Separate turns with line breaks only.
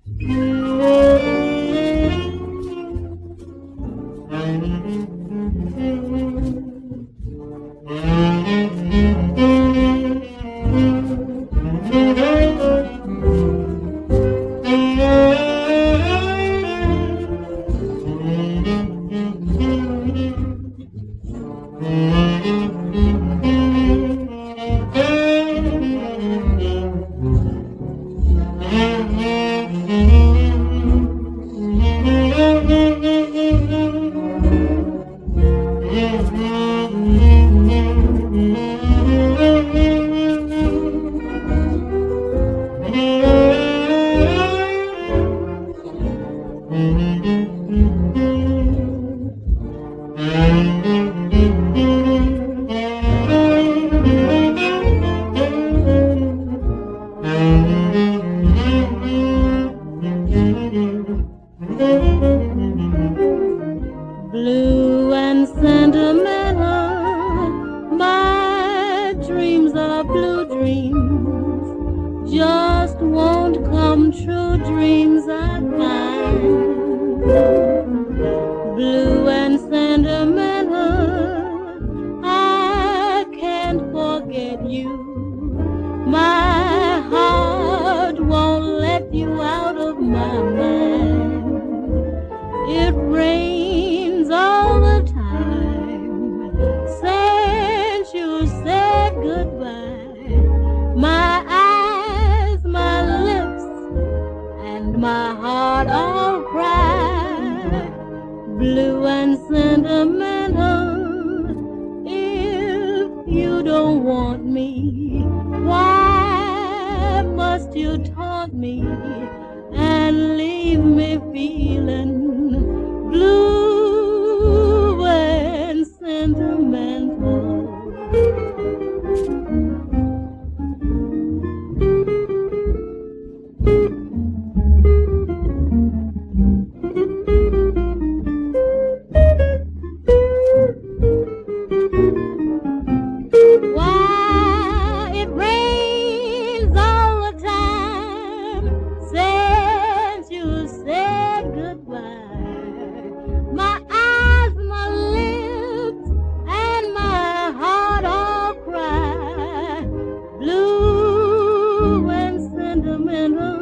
Blue and sentimental, my dreams are blue dreams, just won't come true dreams I find. Blue and sentimental, I can't forget you. My heart won't let you out of my mind. It rains all the time since you said goodbye. My eyes, my lips, and my heart all cry. Blue and sentimental, if you don't want me, why must you taunt me and leave me feeling blue and sentimental? Why it rains all the time since you said goodbye. My eyes, my lips, and my heart all cry. Blue and sentimental.